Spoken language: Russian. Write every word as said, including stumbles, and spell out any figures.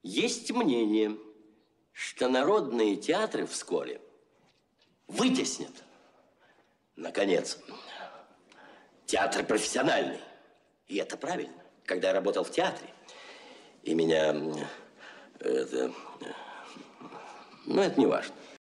Есть мнение, что народные театры вскоре вытеснят, наконец, театр профессиональный. И это правильно. Когда я работал в театре, и меня... Это, ну, это не важно.